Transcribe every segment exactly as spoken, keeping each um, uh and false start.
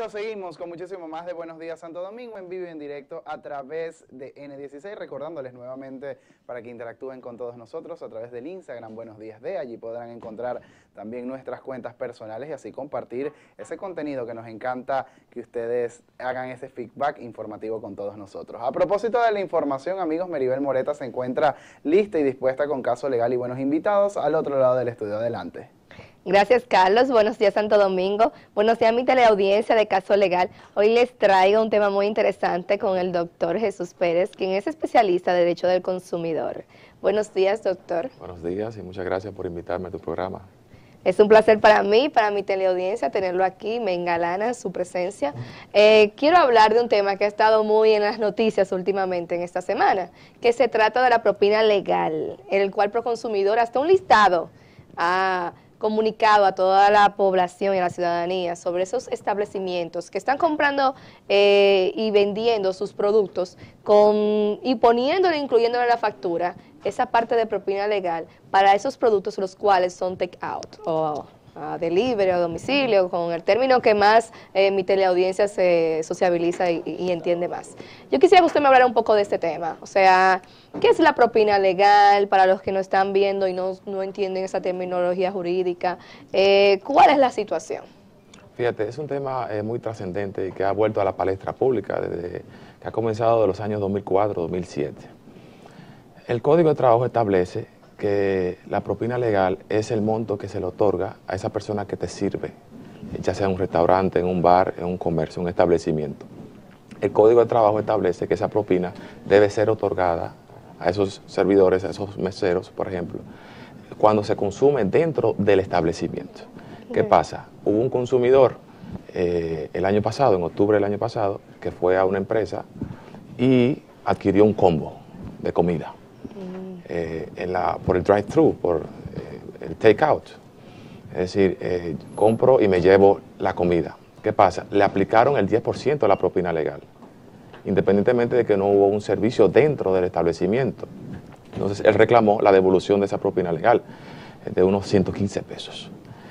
amigos, seguimos con muchísimo más de Buenos Días Santo Domingo en vivo y en directo a través de ene dieciséis, recordándoles nuevamente para que interactúen con todos nosotros a través del Instagram Buenos Días de, allí podrán encontrar también nuestras cuentas personales y así compartir ese contenido que nos encanta que ustedes hagan ese feedback informativo con todos nosotros. A propósito de la información, amigos, Meribel Moreta se encuentra lista y dispuesta con caso legal y buenos invitados al otro lado del estudio. Adelante. Gracias, Carlos. Buenos días, Santo Domingo. Buenos días, mi teleaudiencia de Caso Legal. Hoy les traigo un tema muy interesante con el doctor Jesús Pérez, quien es especialista de Derecho del Consumidor. Buenos días, doctor. Buenos días y muchas gracias por invitarme a tu programa. Es un placer para mí, para mi teleaudiencia, tenerlo aquí. Me engalana su presencia. Eh, quiero hablar de un tema que ha estado muy en las noticias últimamente en esta semana, que se trata de la propina legal, en el cual Proconsumidor, hasta un listado, ha comunicado a toda la población y a la ciudadanía sobre esos establecimientos que están comprando eh, y vendiendo sus productos con, y poniéndole, incluyéndole en la factura, esa parte de propina legal para esos productos los cuales son take out o a delivery o a domicilio, con el término que más eh, mi teleaudiencia se sociabiliza y, y entiende más. Yo quisiera que usted me hablara un poco de este tema, o sea, ¿qué es la propina legal para los que no están viendo y no, no entienden esa terminología jurídica? Eh, ¿Cuál es la situación? Fíjate, es un tema eh, muy trascendente y que ha vuelto a la palestra pública desde que ha comenzado de los años dos mil cuatro dos mil siete. El Código de Trabajo establece que la propina legal es el monto que se le otorga a esa persona que te sirve, ya sea en un restaurante, en un bar, en un comercio, un establecimiento. El Código de Trabajo establece que esa propina debe ser otorgada a esos servidores, a esos meseros, por ejemplo, cuando se consume dentro del establecimiento. ¿Qué okay. pasa? Hubo un consumidor eh, el año pasado, en octubre del año pasado, que fue a una empresa y adquirió un combo de comida. Eh, en la, por el drive-thru, por eh, el take-out. Es decir, eh, compro y me llevo la comida. ¿Qué pasa? Le aplicaron el diez por ciento de la propina legal, independientemente de que no hubo un servicio dentro del establecimiento. Entonces, él reclamó la devolución de esa propina legal, eh, de unos ciento quince pesos.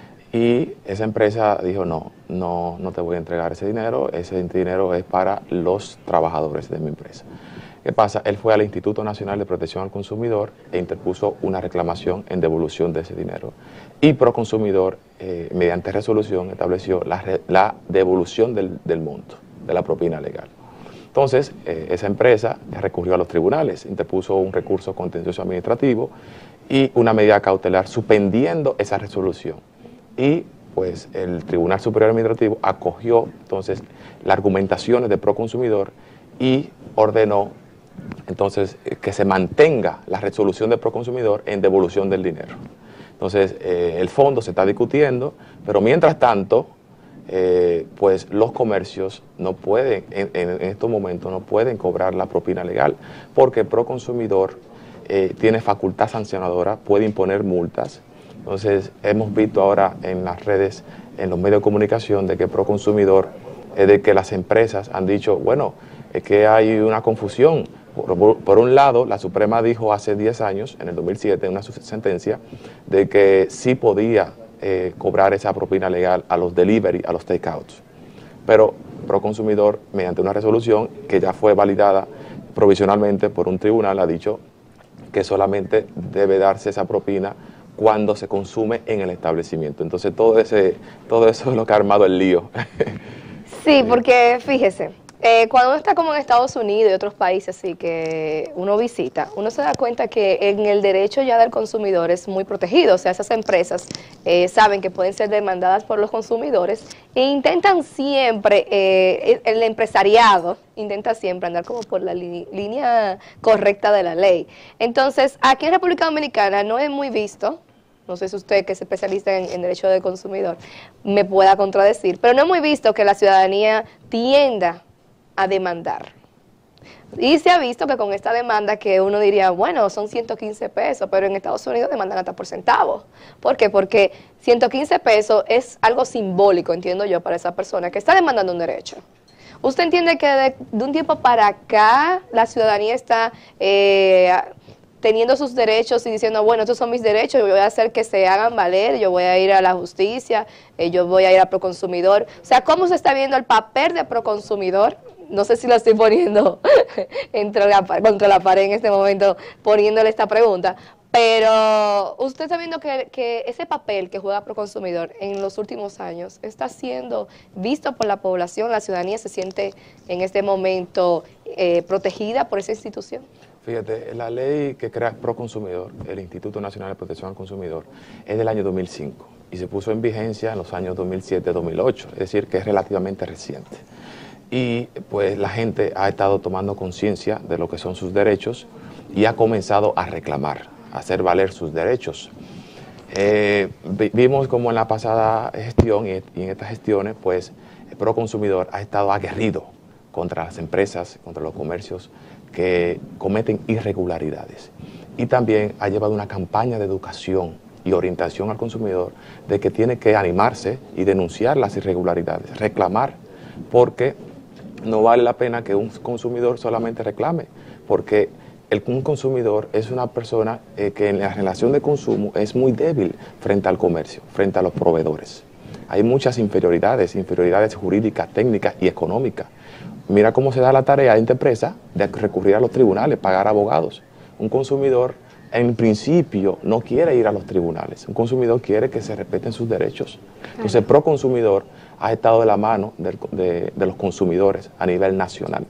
Y esa empresa dijo, no, no, no te voy a entregar ese dinero, ese dinero es para los trabajadores de mi empresa. ¿Qué pasa? Él fue al Instituto Nacional de Protección al Consumidor e interpuso una reclamación en devolución de ese dinero. Y Proconsumidor, eh, mediante resolución, estableció la, la devolución del, del monto, de la propina legal. Entonces, eh, esa empresa recurrió a los tribunales, interpuso un recurso contencioso administrativo y una medida cautelar suspendiendo esa resolución. Y pues el Tribunal Superior Administrativo acogió entonces las argumentaciones de Proconsumidor y ordenó entonces que se mantenga la resolución del Proconsumidor en devolución del dinero. Entonces eh, el fondo se está discutiendo, pero mientras tanto eh, pues los comercios no pueden, en, en estos momentos no pueden cobrar la propina legal, porque Proconsumidor eh, tiene facultad sancionadora, puede imponer multas. Entonces hemos visto ahora en las redes, en los medios de comunicación, de que Proconsumidor, eh, de que las empresas han dicho, bueno, es que hay una confusión. Por, por un lado, la Suprema dijo hace diez años, en el dos mil siete, en una sentencia, de que sí podía eh, cobrar esa propina legal a los delivery, a los takeouts. Pero Proconsumidor, mediante una resolución que ya fue validada provisionalmente por un tribunal, ha dicho que solamente debe darse esa propina cuando se consume en el establecimiento. Entonces, todo, ese, todo eso es lo que ha armado el lío. Sí, porque fíjese, Eh, cuando uno está como en Estados Unidos y otros países así que uno visita, uno se da cuenta que en el derecho ya del consumidor es muy protegido. O sea, esas empresas eh, saben que pueden ser demandadas por los consumidores e intentan siempre, eh, el empresariado intenta siempre andar como por la li línea correcta de la ley. Entonces, aquí en República Dominicana no es muy visto. No sé si usted, que es especialista en, en derecho del consumidor, me pueda contradecir, pero no es muy visto que la ciudadanía tienda a demandar. Y se ha visto que con esta demanda que uno diría, bueno, son ciento quince pesos, pero en Estados Unidos demandan hasta por centavos. ¿Por qué? Porque ciento quince pesos es algo simbólico, entiendo yo, para esa persona que está demandando un derecho. ¿Usted entiende que de, de un tiempo para acá la ciudadanía está eh, teniendo sus derechos y diciendo, bueno, estos son mis derechos, yo voy a hacer que se hagan valer, yo voy a ir a la justicia, eh, yo voy a ir a Proconsumidor. O sea, ¿cómo se está viendo el papel de Proconsumidor? No sé si lo estoy poniendo entre la, contra la pared en este momento, poniéndole esta pregunta, pero usted está viendo que, que ese papel que juega Proconsumidor en los últimos años está siendo visto por la población, la ciudadanía se siente en este momento eh, protegida por esa institución. Fíjate, la ley que crea Proconsumidor, el Instituto Nacional de Protección al Consumidor, es del año dos mil cinco y se puso en vigencia en los años dos mil siete dos mil ocho, es decir, que es relativamente reciente. Y pues la gente ha estado tomando conciencia de lo que son sus derechos y ha comenzado a reclamar, a hacer valer sus derechos. Eh, vimos como en la pasada gestión y, y en estas gestiones, pues el Proconsumidor ha estado aguerrido contra las empresas, contra los comercios que cometen irregularidades. Y también ha llevado una campaña de educación y orientación al consumidor de que tiene que animarse y denunciar las irregularidades, reclamar, porque no vale la pena que un consumidor solamente reclame, porque el, un consumidor es una persona eh, que en la relación de consumo es muy débil frente al comercio, frente a los proveedores. Hay muchas inferioridades, inferioridades jurídicas, técnicas y económicas. Mira cómo se da la tarea de esta empresa de recurrir a los tribunales, pagar abogados. Un consumidor, en principio, no quiere ir a los tribunales. Un consumidor quiere que se respeten sus derechos. Entonces, Proconsumidor ha estado de la mano de, de, de los consumidores a nivel nacional,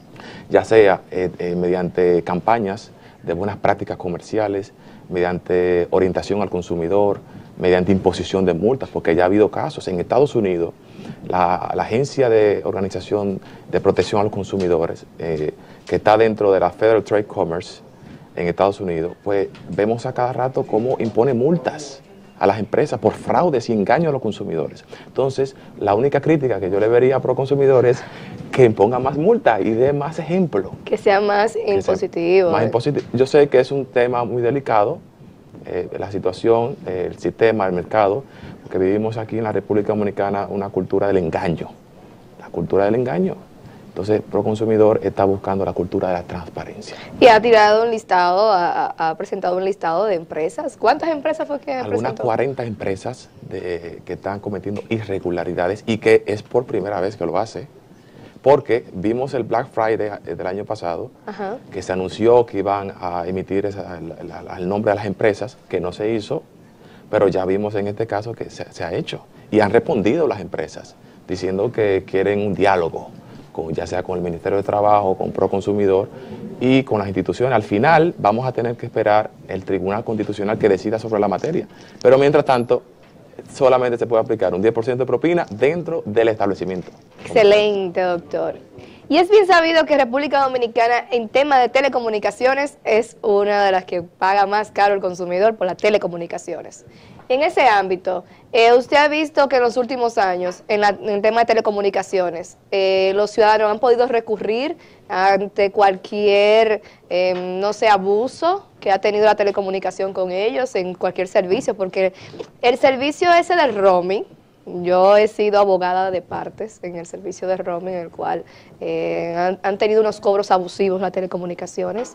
ya sea eh, eh, mediante campañas de buenas prácticas comerciales, mediante orientación al consumidor, mediante imposición de multas, porque ya ha habido casos. En Estados Unidos, la, la Agencia de Organización de Protección a los Consumidores, eh, que está dentro de la Federal Trade Commerce en Estados Unidos, pues vemos a cada rato cómo impone multas a las empresas por fraudes y engaños a los consumidores. Entonces, la única crítica que yo le vería a Proconsumidor es que imponga más multas y dé más ejemplo. Que sea más que impositivo. Sea más impositivo. Yo sé que es un tema muy delicado, eh, la situación, eh, el sistema, el mercado, porque vivimos aquí en la República Dominicana una cultura del engaño, la cultura del engaño. Entonces, Proconsumidor está buscando la cultura de la transparencia. Y ha tirado un listado, ha, ha presentado un listado de empresas. ¿Cuántas empresas fue que Algunas presentó? cuarenta empresas de, que están cometiendo irregularidades y que es por primera vez que lo hace. Porque vimos el Black Friday del año pasado, Ajá. que se anunció que iban a emitir esa, el, el, el nombre de las empresas, que no se hizo, pero ya vimos en este caso que se, se ha hecho. Y han respondido las empresas, diciendo que quieren un diálogo, con, ya sea con el Ministerio de Trabajo, con Proconsumidor y con las instituciones. Al final vamos a tener que esperar el Tribunal Constitucional que decida sobre la materia. Pero mientras tanto, solamente se puede aplicar un diez por ciento de propina dentro del establecimiento. Excelente, doctor. Y es bien sabido que República Dominicana en tema de telecomunicaciones es una de las que paga más caro el consumidor por las telecomunicaciones. En ese ámbito, eh, usted ha visto que en los últimos años, en, la, en el tema de telecomunicaciones, eh, los ciudadanos han podido recurrir ante cualquier, eh, no sé, abuso que ha tenido la telecomunicación con ellos en cualquier servicio, porque el servicio ese del roaming, yo he sido abogada de partes en el servicio de roaming, en el cual eh, han, han tenido unos cobros abusivos las telecomunicaciones,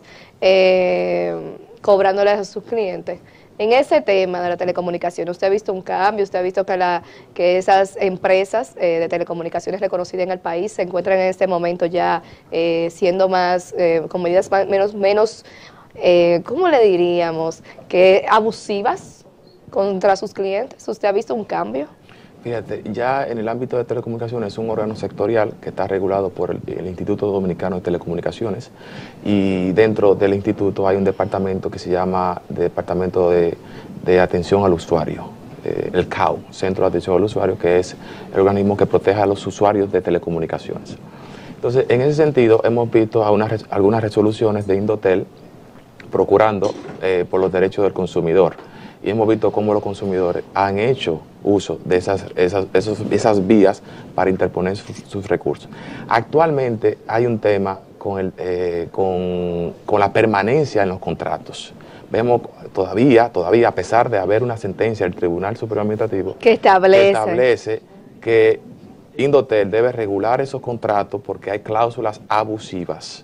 eh, cobrándoles a sus clientes. En ese tema de la telecomunicación, ¿usted ha visto un cambio? ¿Usted ha visto que, la, que esas empresas eh, de telecomunicaciones reconocidas en el país se encuentran en este momento ya eh, siendo más, eh, con medidas más, menos, menos eh, ¿cómo le diríamos? Que abusivas contra sus clientes? ¿Usted ha visto un cambio? Fíjate, ya en el ámbito de telecomunicaciones es un órgano sectorial que está regulado por el, el Instituto Dominicano de Telecomunicaciones y dentro del instituto hay un departamento que se llama Departamento de, de Atención al Usuario, eh, el C A U, Centro de Atención al Usuario, que es el organismo que protege a los usuarios de telecomunicaciones. Entonces, en ese sentido, hemos visto a una, algunas resoluciones de Indotel procurando eh, por los derechos del consumidor. Y hemos visto cómo los consumidores han hecho uso de esas, esas, esos, esas vías para interponer sus, sus recursos. Actualmente hay un tema con, el, eh, con, con la permanencia en los contratos. Vemos todavía, todavía, a pesar de haber una sentencia del Tribunal Superior Administrativo que establece, que, establece que Indotel debe regular esos contratos porque hay cláusulas abusivas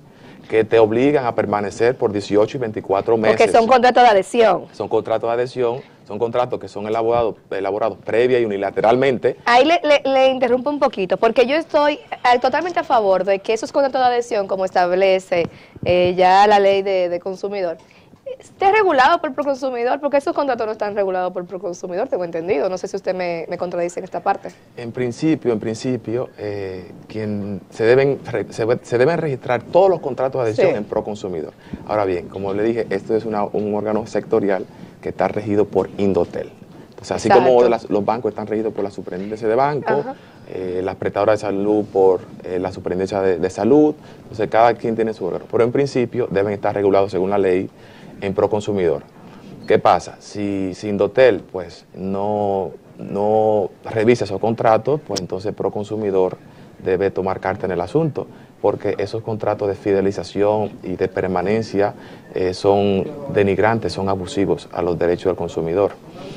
que te obligan a permanecer por dieciocho y veinticuatro meses. Porque son contratos de adhesión. Son contratos de adhesión, son contratos que son elaborados, elaborados previa y unilateralmente. Ahí le, le, le interrumpo un poquito, porque yo estoy eh, totalmente a favor de que esos contratos de adhesión, como establece eh, ya la ley de, de consumidor, esté regulado por Proconsumidor, porque esos contratos no están regulados por Proconsumidor, tengo entendido. No sé si usted me, me contradice en esta parte. En principio, en principio, eh, quien se deben se, se deben registrar todos los contratos de adhesión sí. en Proconsumidor. Ahora bien, como le dije, esto es una, un órgano sectorial que está regido por Indotel. Entonces, así Exacto. como las, los bancos están regidos por la Superintendencia de Bancos, eh, las prestadoras de salud por eh, la Superintendencia de, de Salud, entonces cada quien tiene su órgano. Pero en principio deben estar regulados según la ley en Proconsumidor. ¿Qué pasa? Si, si Indotel pues, no, no revisa esos contratos, pues entonces Proconsumidor debe tomar carta en el asunto, porque esos contratos de fidelización y de permanencia eh, son denigrantes, son abusivos a los derechos del consumidor.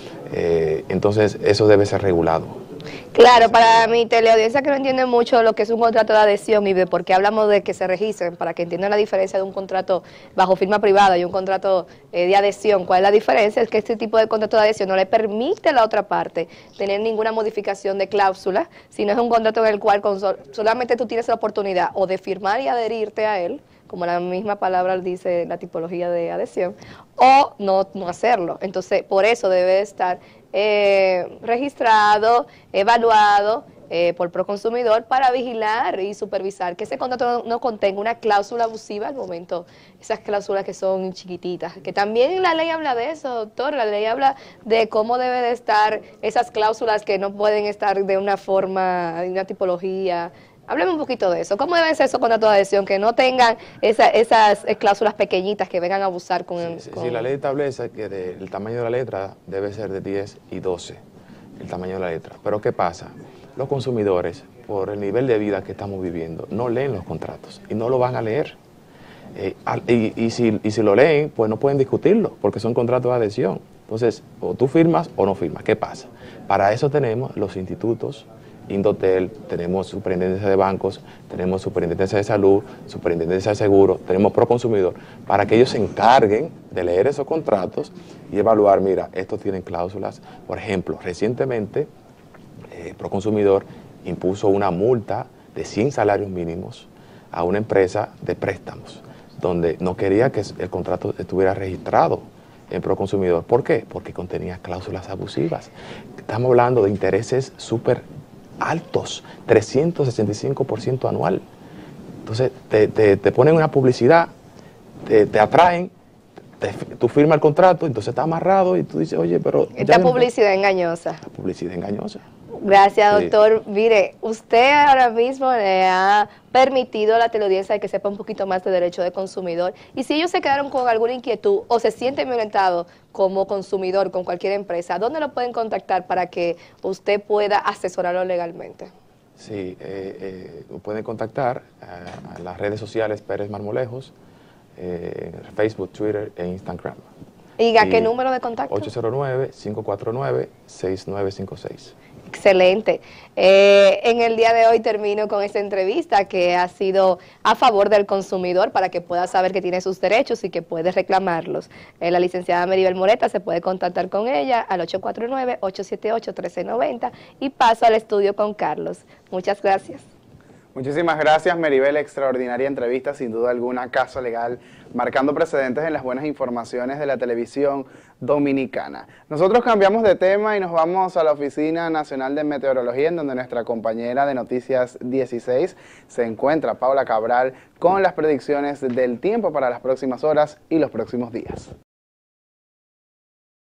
Eh, entonces, eso debe ser regulado. Claro, para mi teleaudiencia que no entiende mucho lo que es un contrato de adhesión y de por qué hablamos de que se registren, para que entiendan la diferencia de un contrato bajo firma privada y un contrato eh, de adhesión, ¿cuál es la diferencia? Es que este tipo de contrato de adhesión no le permite a la otra parte tener ninguna modificación de cláusula, sino es un contrato en el cual con sol, solamente tú tienes la oportunidad o de firmar y adherirte a él, como la misma palabra dice la tipología de adhesión, o no, no hacerlo. Entonces, por eso debe estar eh, registrado, evaluado eh, por Proconsumidor para vigilar y supervisar que ese contrato no, no contenga una cláusula abusiva al momento, esas cláusulas que son chiquititas, que también la ley habla de eso, doctor, la ley habla de cómo debe de estar esas cláusulas que no pueden estar de una forma, de una tipología. Hábleme un poquito de eso. ¿Cómo deben ser esos contratos de adhesión que no tengan esa, esas cláusulas pequeñitas que vengan a abusar con el... Sí, con... sí, la ley establece que de, el tamaño de la letra debe ser de diez y doce, el tamaño de la letra. Pero ¿qué pasa? Los consumidores, por el nivel de vida que estamos viviendo, no leen los contratos y no lo van a leer. Eh, y, y, si, y si lo leen, pues no pueden discutirlo, porque son contratos de adhesión. Entonces, o tú firmas o no firmas. ¿Qué pasa? Para eso tenemos los institutos Indotel, tenemos Superintendencia de Bancos, tenemos Superintendencia de Salud, Superintendencia de Seguros, tenemos Proconsumidor, para que ellos se encarguen de leer esos contratos y evaluar, mira, estos tienen cláusulas. Por ejemplo, recientemente eh, Proconsumidor impuso una multa de cien salarios mínimos a una empresa de préstamos, donde no quería que el contrato estuviera registrado en Proconsumidor. ¿Por qué? Porque contenía cláusulas abusivas. Estamos hablando de intereses súper altos, trescientos sesenta y cinco por ciento anual. Entonces, te, te, te ponen una publicidad, te, te atraen, te, tú firmas el contrato, entonces está amarrado y tú dices, oye, pero... Esta publicidad no, engañosa. La publicidad engañosa. Gracias, sí. doctor. Mire, usted ahora mismo le ha permitido a la teleaudiencia que sepa un poquito más de derecho de consumidor. Y si ellos se quedaron con alguna inquietud o se sienten violentados como consumidor con cualquier empresa, ¿dónde lo pueden contactar para que usted pueda asesorarlo legalmente? Sí, eh, eh, pueden contactar a, a las redes sociales Pérez Marmolejos, eh, Facebook, Twitter e Instagram. ¿Y a qué número de contacto? ocho cero nueve, cinco cuatro nueve, seis nueve cinco seis. Excelente. Eh, en el día de hoy termino con esta entrevista que ha sido a favor del consumidor para que pueda saber que tiene sus derechos y que puede reclamarlos. Eh, la licenciada Meribel Moreta se puede contactar con ella al ocho cuatro nueve, ocho siete ocho, uno tres nueve cero y paso al estudio con Carlos. Muchas gracias. Muchísimas gracias, Meribel. Extraordinaria entrevista, sin duda alguna, caso legal, marcando precedentes en las buenas informaciones de la televisión dominicana. Nosotros cambiamos de tema y nos vamos a la Oficina Nacional de Meteorología, en donde nuestra compañera de Noticias dieciséis se encuentra, Paula Cabral, con las predicciones del tiempo para las próximas horas y los próximos días.